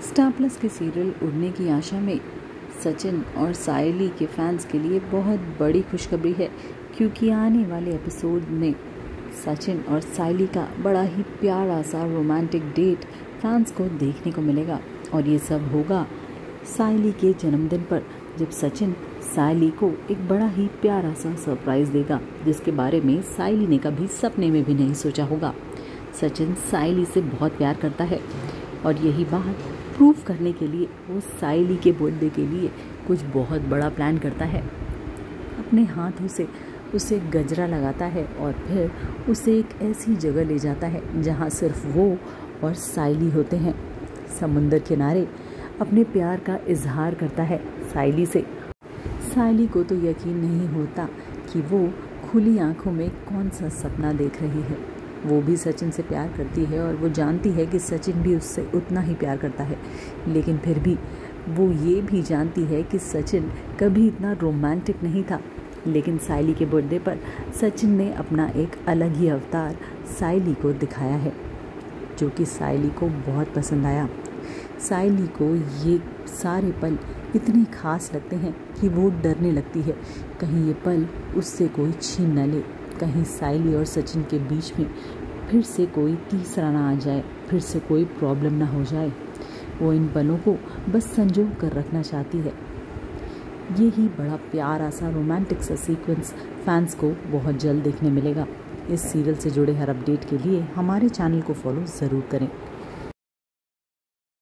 Star plus के serial उड़ने की आशा में सचिन और सायली के फैंस के लिए बहुत बड़ी खुशखबरी है, क्योंकि आने वाले एपिसोड में सचिन और सायली का बड़ा ही प्यारा सा रोमांटिक डेट फैंस को देखने को मिलेगा। और ये सब होगा सायली के जन्मदिन पर, जब सचिन सायली को एक बड़ा ही प्यारा सा सरप्राइज़ देगा, जिसके बारे में सायली ने कभी सपने में भी नहीं सोचा होगा। सचिन सायली से बहुत प्यार करता है और यही बात प्रूव करने के लिए वो सायली के बर्थडे के लिए कुछ बहुत बड़ा प्लान करता है। अपने हाथों से उसे गजरा लगाता है और फिर उसे एक ऐसी जगह ले जाता है जहाँ सिर्फ वो और सायली होते हैं। समुंदर किनारे अपने प्यार का इजहार करता है सायली से। सायली को तो यकीन नहीं होता कि वो खुली आंखों में कौन सा सपना देख रही है। वो भी सचिन से प्यार करती है और वो जानती है कि सचिन भी उससे उतना ही प्यार करता है, लेकिन फिर भी वो ये भी जानती है कि सचिन कभी इतना रोमांटिक नहीं था। लेकिन सायली के बर्थडे पर सचिन ने अपना एक अलग ही अवतार सायली को दिखाया है, जो कि सायली को बहुत पसंद आया। सायली को ये सारे पल इतने खास लगते हैं कि वो डरने लगती है, कहीं ये पल उससे कोई छीन न ले, कहीं सायली और सचिन के बीच में फिर से कोई तीसरा ना आ जाए, फिर से कोई प्रॉब्लम ना हो जाए। वो इन पलों को बस संजो कर रखना चाहती है। यही बड़ा प्यारा सा रोमांटिक सा सीक्वेंस फैंस को बहुत जल्द देखने मिलेगा। इस सीरियल से जुड़े हर अपडेट के लिए हमारे चैनल को फॉलो ज़रूर करें।